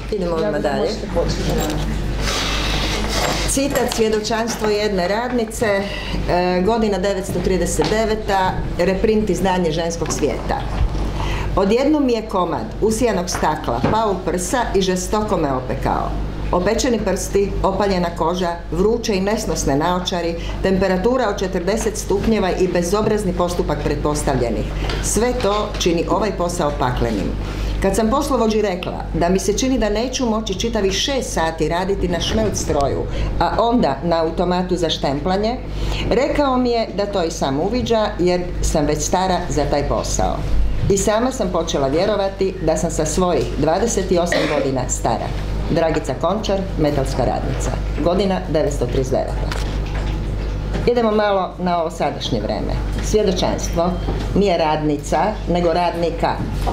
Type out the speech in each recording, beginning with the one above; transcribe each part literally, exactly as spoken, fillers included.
Idemo odmah dalje. Citat svjedočanstvo jedne radnice, e, godina devetsto trideset deveta, reprint izdanje Ženskog svijeta. Odjednom mi je komad usijanog stakla pao u prsa i žestoko me opekao. Opečeni prsti, opaljena koža, vruće i nesnosne naočari, temperatura od četrdeset stupnjeva i bezobrazni postupak pretpostavljenih. Sve to čini ovaj posao paklenim. Kad sam poslovođi rekla da mi se čini da neću moći čitavih šest sati raditi na šmelt stroju, a onda na automatu za štemplanje, rekao mi je da to i sam uviđa jer sam već stara za taj posao. I sama sam počela vjerovati da sam sa svojih dvadeset osam godina stara. Dragica Končar, metalska radnica. Godina devetsto trideset deveta. Idemo malo na ovo sadašnje vreme. Svjedočanstvo nije radnica, nego radnika.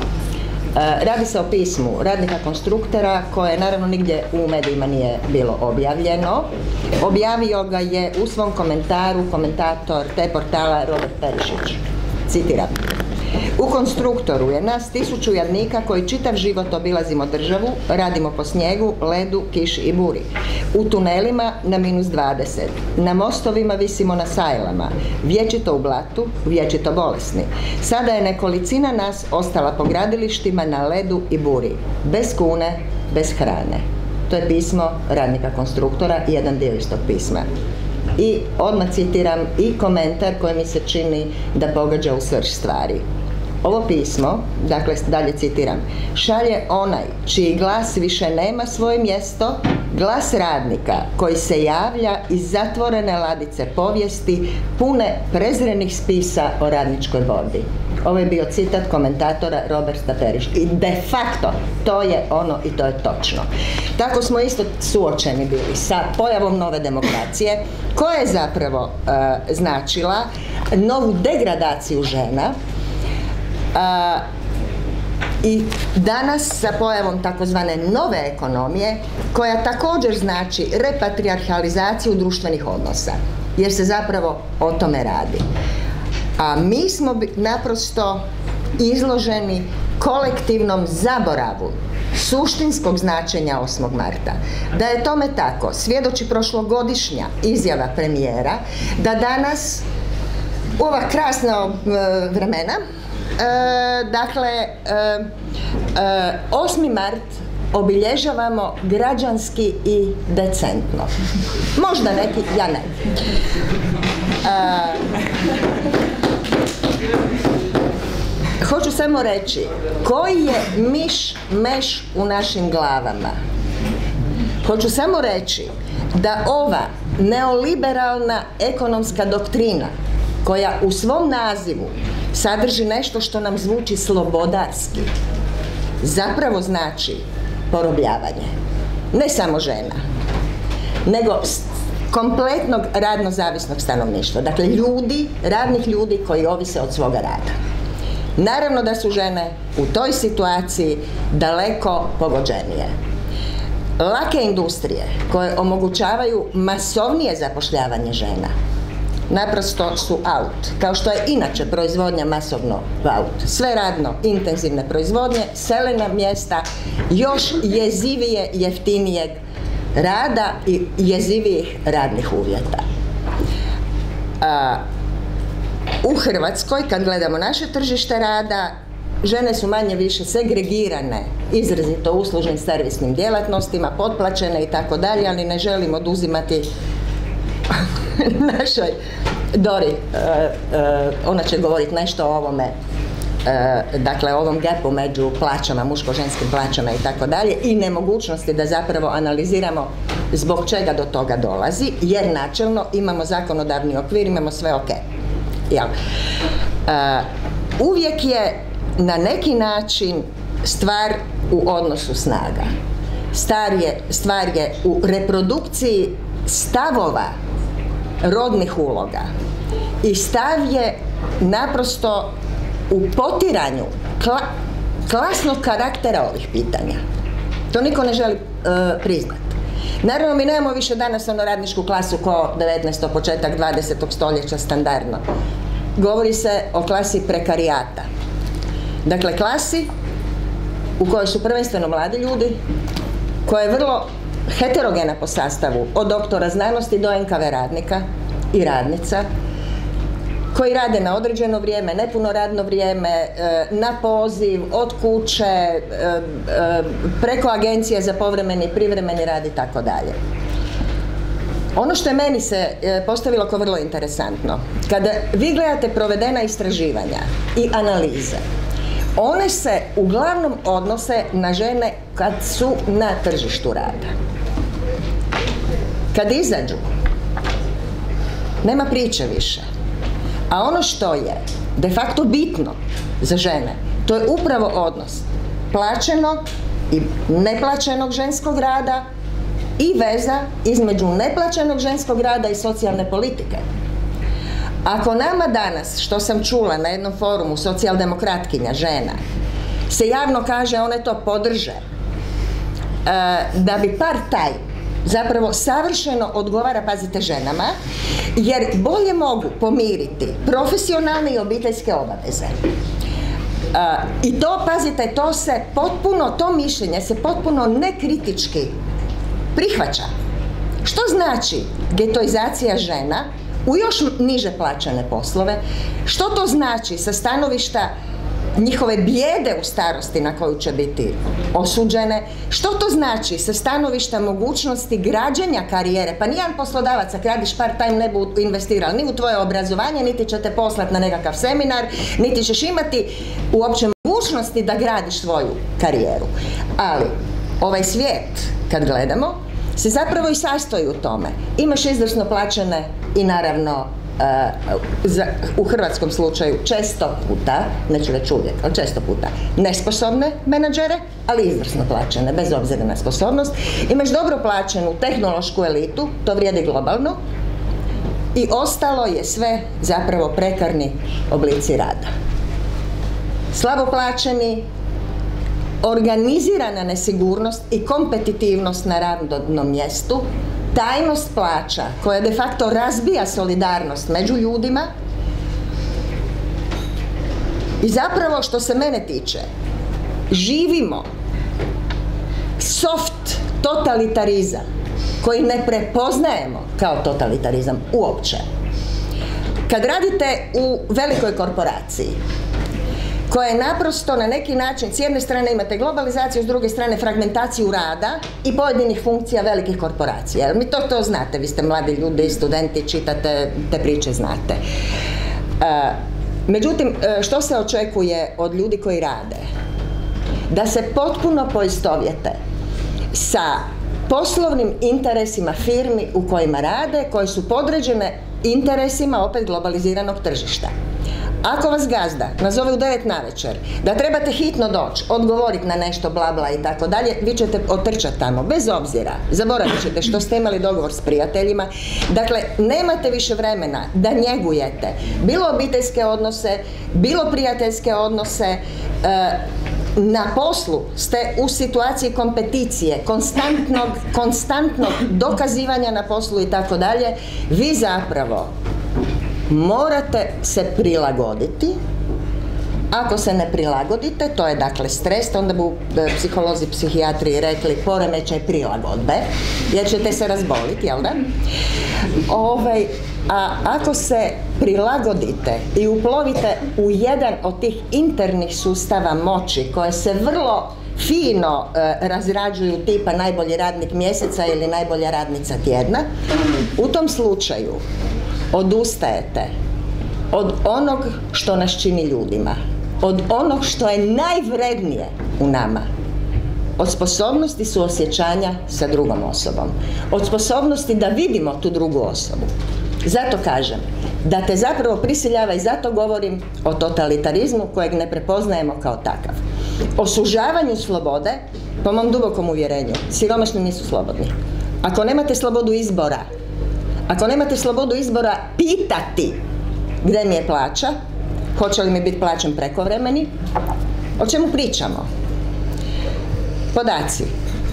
Radi se o pismu radnika konstruktora koje naravno nigdje u medijima nije bilo objavljeno. Objavio ga je u svom komentaru komentator te portala Robert Perišić. Citiram. U konstruktoru je nas tisuću jadnika koji čitav život obilazimo državu, radimo po snijegu, ledu, kiši i buri. U tunelima na minus dvadeset, na mostovima visimo na sajlama, vječito u blatu, vječito bolesni. Sada je nekolicina nas ostala po gradilištima na ledu i buri, bez kune, bez hrane. To je pismo radnika konstruktora, jedan dio iz tog pisma. I odmah citiram i komentar koji mi se čini da pogađa u srž stvari. Ovo pismo, dakle dalje citiram, šalje onaj čiji glas više nema svoje mjesto, glas radnika koji se javlja iz zatvorene ladice povijesti pune prezrenih spisa o radničkoj borbi. Ovo je bio citat komentatora Roberta Perišića. I de facto to je ono i to je točno. Tako smo isto suočeni bili sa pojavom nove demokracije koja je zapravo uh, značila novu degradaciju žena. Uh, I danas sa pojavom takozvane nove ekonomije koja također znači repatrijarhalizaciju društvenih odnosa, jer se zapravo o tome radi. A mi smo naprosto izloženi kolektivnom zaboravu suštinskog značenja osmog marta. Da je tome tako, svjedoči prošlogodišnja izjava premijera da danas u ova krasna uh, vremena E, dakle, e, e, osmi mart obilježavamo građanski i decentno. Možda neki, ja ne. E, hoću samo reći, koji je miš meš u našim glavama? Hoću samo reći da ova neoliberalna ekonomska doktrina koja u svom nazivu sadrži nešto što nam zvuči slobodarski, zapravo znači porobljavanje. Ne samo žena, nego kompletnog radno zavisnog stanovništva. Dakle, ljudi, radnih ljudi koji ovise od svoga rada. Naravno da su žene u toj situaciji daleko pogođenije. Lake industrije koje omogućavaju masovnije zapošljavanje žena naprosto su out, kao što je inače proizvodnja masovno out. Sve radno intenzivne proizvodnje sele na mjesta još jezivije, jeftinijeg rada i jezivijih radnih uvjeta. A, u Hrvatskoj, kad gledamo naše tržište rada, žene su manje više segregirane, izrazito uslužnim servisnim djelatnostima, potplaćene i tako dalje, ali ne želim oduzimati našoj Dori, uh, uh, ona će govoriti nešto o ovome, uh, dakle o ovom gapu među plaćama, muško-ženskim plaćama i tako dalje i nemogućnosti da zapravo analiziramo zbog čega do toga dolazi, jer načelno imamo zakonodavni okvir, imamo sve ok. Jel? Uh, uvijek je na neki način stvar u odnosu snaga. Stvar je, stvar je u reprodukciji stavova rodnih uloga i stav je naprosto u potiranju kla, klasnog karaktera ovih pitanja. To niko ne želi uh, priznati. Naravno, mi nemamo više danas ono radničku klasu ko devetnaestog početak dvadesetog stoljeća standardno. Govori se o klasi prekarijata. Dakle, klasi u kojoj su prvenstveno mladi ljudi koja je vrlo heterogena po sastavu, od doktora znanosti do en ka ve radnika i radnica, koji rade na određeno vrijeme, nepuno radno vrijeme, na poziv, od kuće, preko agencije za povremeni i privremeni rad i tako dalje. Ono što je meni se postavilo kao vrlo interesantno, kada vi gledate provedena istraživanja i analize, one se uglavnom odnose na žene kad su na tržištu rada. Kad izađu, nema priče više. A ono što je de facto bitno za žene, to je upravo odnos plaćenog i neplaćenog ženskog rada i veza između neplaćenog ženskog rada i socijalne politike. Ako nama danas, što sam čula na jednom forumu socijaldemokratkinja žena, se javno kaže one to podrže, da bi part-time zapravo savršeno odgovara, pazite, ženama, jer bolje mogu pomiriti profesionalne i obiteljske obaveze. I to, pazite, to se potpuno, to mišljenje se potpuno nekritički prihvaća. Što znači getoizacija žena u još niže plaćene poslove? Što to znači sa stanovišta njihove bijede u starosti na koju će biti osuđene? Što to znači sa stanovišta mogućnosti građenja karijere? Pa nijedan poslodavac, ako radiš part-time, ne bu investirali ni u tvoje obrazovanje, niti će te poslati na nekakav seminar, niti ćeš imati uopće mogućnosti da gradiš svoju karijeru. Ali ovaj svijet, kad gledamo, se zapravo i sastoji u tome. Imaš izvrsno plaćene i naravno Uh, za, u hrvatskom slučaju često puta, neću reći uvijek, ali često puta, nesposobne menadžere, ali izvrsno plaćene, bez obzira na sposobnost. Imaš dobro plaćenu tehnološku elitu, to vrijedi globalno, i ostalo je sve zapravo prekarni oblici rada. Slabo plaćeni, organizirana nesigurnost i kompetitivnost na radnom mjestu, tajnost plaća koja de facto razbija solidarnost među ljudima i zapravo, što se mene tiče, živimo soft totalitarizam koji ne prepoznajemo kao totalitarizam uopće. Kad radite u velikoj korporaciji koja je naprosto na neki način, s jedne strane imate globalizaciju, s druge strane fragmentaciju rada i pojedinih funkcija velikih korporacija. Mi to, to znate, vi ste mladi ljudi, studenti, čitate te priče, znate. E, međutim, što se očekuje od ljudi koji rade? Da se potpuno poistovjete sa poslovnim interesima firmi u kojima rade, koje su podređene interesima opet globaliziranog tržišta. Ako vas gazda nazove u devet navečer da trebate hitno doći, odgovoriti na nešto, bla bla i tako dalje, vi ćete otrčati tamo, bez obzira, zaboravit ćete što ste imali dogovor s prijateljima. Dakle, nemate više vremena da njegujete bilo obiteljske odnose, bilo prijateljske odnose. Na poslu ste u situaciji kompeticije, konstantnog, konstantnog dokazivanja na poslu i tako dalje. Vi zapravo morate se prilagoditi. Ako se ne prilagodite, to je dakle stres, onda bi psiholozi, psihijatri rekli poremećaj prilagodbe, jer ćete se razboliti, jel da? Ovaj, a ako se prilagodite i uplovite u jedan od tih internih sustava moći koje se vrlo fino e, razrađuju, tipa najbolji radnik mjeseca ili najbolja radnica tjedna, u tom slučaju odustajete od onog što nas čini ljudima, od onog što je najvrednije u nama, od sposobnosti suosjećanja sa drugom osobom, od sposobnosti da vidimo tu drugu osobu. Zato kažem da te zapravo prisiljava, i zato govorim o totalitarizmu kojeg ne prepoznajemo kao takav. O sužavanju slobode, po mom dubokom uvjerenju, siromašni nisu slobodni. Ako nemate slobodu izbora, ako nemate slobodu izbora pitati gdje mi je plaća, hoće li mi biti plaćen prekovremeni, o čemu pričamo? Podaci.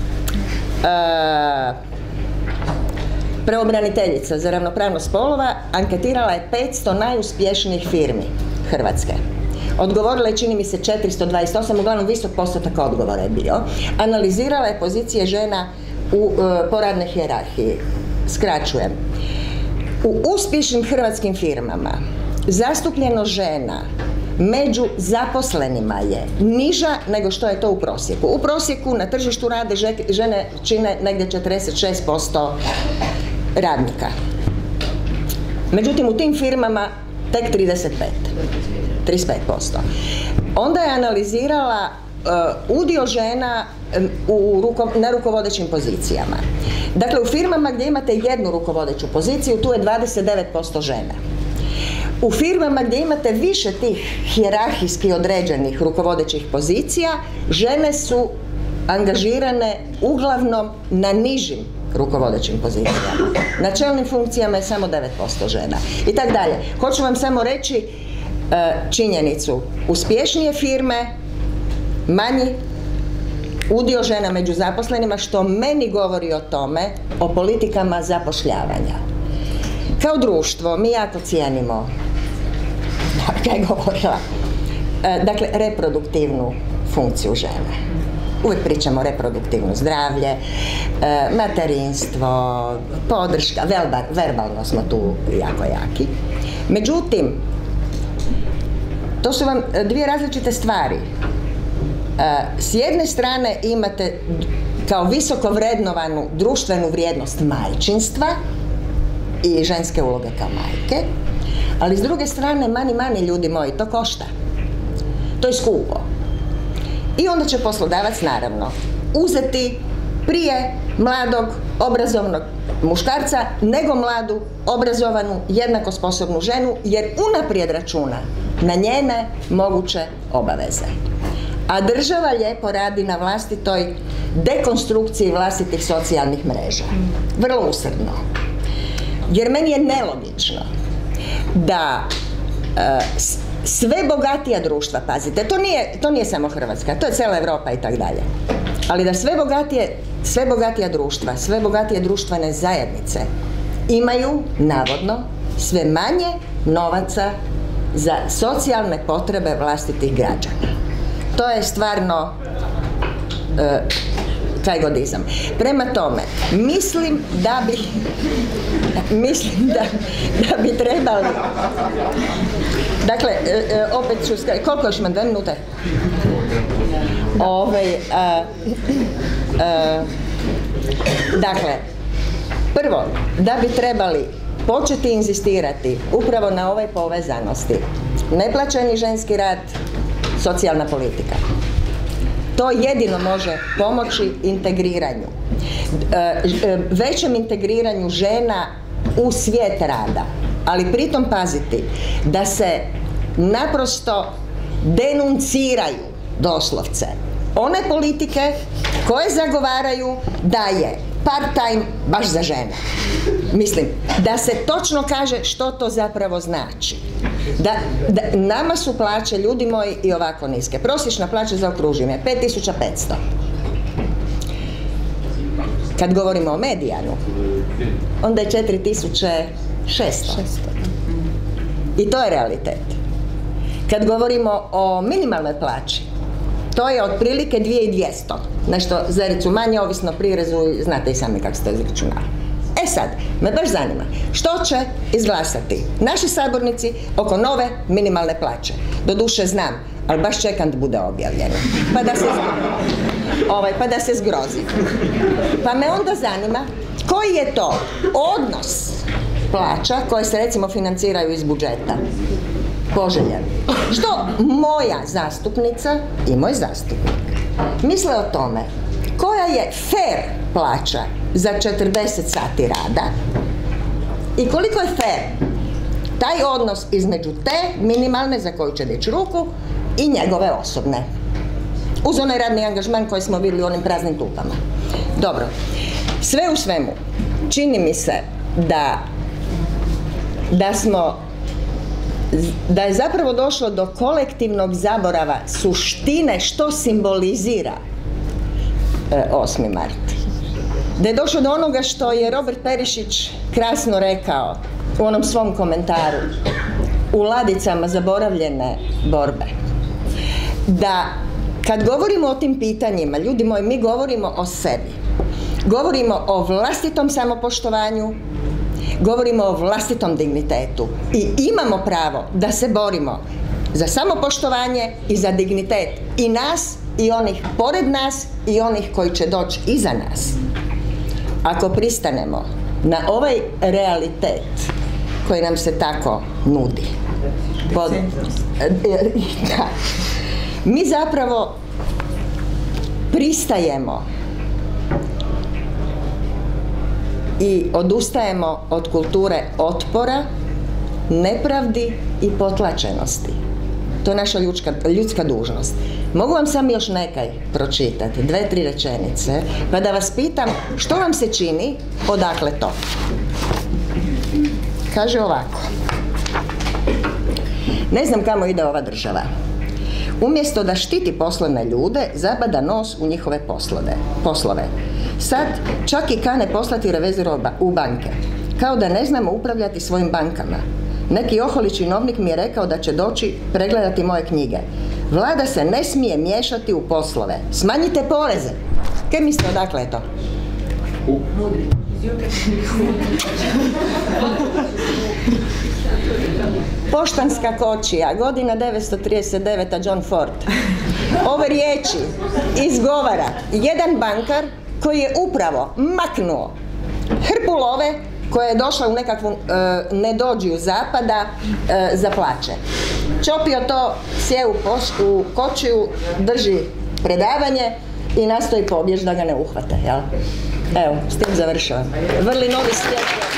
E, Pravobraniteljica za ravnopravnost spolova anketirala je petsto najuspješnijih firmi Hrvatske. odgovorila je, čini mi se, četiristo dvadeset osam, uglavnom visok postotak odgovora je bio. Analizirala je pozicije žena u e, poradnoj hijerarhiji. Skraćujem. U uspješnim hrvatskim firmama zastupljenost žena među zaposlenima je niža nego što je to u prosjeku. U prosjeku na tržištu rade žene čine negdje četrdeset šest posto radnika. Međutim, u tim firmama tek trideset pet, trideset pet posto. Onda je analizirala uh, udio žena um, u ruko, na rukovodećim pozicijama. Dakle, u firmama gdje imate jednu rukovodeću poziciju, tu je dvadeset devet posto žena. U firmama gdje imate više tih hijerarhijski određenih rukovodećih pozicija, žene su angažirane uglavnom na nižim rukovodećim pozicijama. Na čelnim funkcijama je samo devet posto žena. I tak dalje. Hoću vam samo reći e, činjenicu. Uspješnije firme, manji udio žena među zaposlenima, što meni govori o tome, o politikama zapošljavanja. Kao društvo, mi jako cijenimo, kako je govorila, e, dakle, reproduktivnu funkciju žene. Uvijek pričamo o reproduktivno zdravlje, e, materinstvo, podrška, velba, verbalno smo tu jako jaki. Međutim, to su vam dvije različite stvari. E, s jedne strane imate kao visoko vrednovanu društvenu vrijednost majčinstva i ženske uloge kao majke, ali s druge strane, mani, mani, ljudi moji, to košta. To je skupo. I onda će poslodavac, naravno, uzeti prije mladog, obrazovnog muškarca, nego mladu, obrazovanu, jednako sposobnu ženu, jer unaprijed računa na njene moguće obaveze. A država lijepo radi na vlastitoj dekonstrukciji vlastitih socijalnih mreža. Vrlo usrdno. Jer meni je nelogično da e, sve bogatija društva, pazite, to nije, to nije samo Hrvatska, to je cijela Europa i tak dalje, ali da sve bogatije, sve bogatija društva, sve bogatije društvene zajednice imaju, navodno, sve manje novaca za socijalne potrebe vlastitih građana. To je stvarno e, kajgodizam. Prema tome, mislim da bi mislim da, da bi trebali, dakle, e, e, opet ću, koliko još imam, dve minute? Ove, a, a, dakle, prvo, da bi trebali početi inzistirati upravo na ovoj povezanosti. Neplaćeni ženski rad, socijalna politika. To jedino može pomoći integriranju, većem integriranju žena u svijet rada, ali pritom paziti da se naprosto denunciraju doslovce one politike koje zagovaraju da je part-time baš za žene. Mislim, da se točno kaže što to zapravo znači. Da, da, nama su plaće, ljudi moji, i ovako niske. Prosječna plaća, zaokružim, je pet tisuća petsto. Kad govorimo o medijanu, onda je četiri tisuće šesto. I to je realitet. Kad govorimo o minimalnoj plaći, to je otprilike dvije tisuće dvjesto. Nešto zericu manje, ovisno o prirezu, znate i sami kako se to izračunava. E sad, me baš zanima, što će izglasati naši sabornici oko nove minimalne plaće? Doduše znam, ali baš čekam da bude objavljeno. Pa da se, ovaj, pa da se zgrozi. Pa me onda zanima, koji je to odnos plaća koje se recimo financiraju iz budžeta? Poželjen. Što moja zastupnica i moj zastupnik misle o tome koja je fair plaća za četrdeset sati rada i koliko je fair taj odnos između te minimalne za koju će dići ruku i njegove osobne. Uz onaj radni angažman koji smo vidjeli u onim praznim klupama. Dobro. Sve u svemu, čini mi se da da smo da je zapravo došlo do kolektivnog zaborava suštine što simbolizira e, osmi mart. Da je došlo do onoga što je Robert Perišić krasno rekao u onom svom komentaru, u ladicama zaboravljene borbe. da kad govorimo o tim pitanjima, ljudi moji, mi govorimo o sebi. Govorimo o vlastitom samopoštovanju, govorimo o vlastitom dignitetu i imamo pravo da se borimo za samopoštovanje i za dignitet i nas i onih pored nas i onih koji će doći iza nas. Ako pristanemo na ovaj realitet koji nam se tako nudi, pod, da, mi zapravo pristajemo i odustajemo od kulture otpora, nepravdi i potlačenosti. To je naša ljudska, ljudska dužnost. Mogu vam samo još nekaj pročitati, dve, tri rečenice, pa da vas pitam što vam se čini, odakle to? Kaže ovako. Ne znam kamo ide ova država. Umjesto da štiti poslovne ljude, zabada nos u njihove poslove. poslove. Sad čak i kane poslati revizor u banke. Kao da ne znamo upravljati svojim bankama. Neki oholi činovnik mi je rekao da će doći pregledati moje knjige. Vlada se ne smije miješati u poslove. Smanjite poreze. Kaj mislite odakle je to? Poštanska kočija, godina devetsto trideset deveta, John Ford. Ove riječi izgovara jedan bankar koji je upravo maknuo hrpu love koja je došla u nekakvu e, nedođiju zapada e, za plaće. Čopio to, sje u, u kočiju, drži predavanje i nastoji pobjeći da ga ne uhvate. Jel? Evo, s tim završavam. Vrli novi svijet.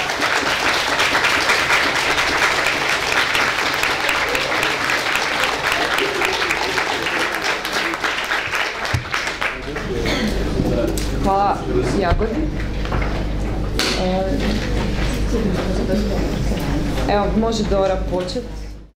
Hvala Jagodi. Evo, može Dora početi.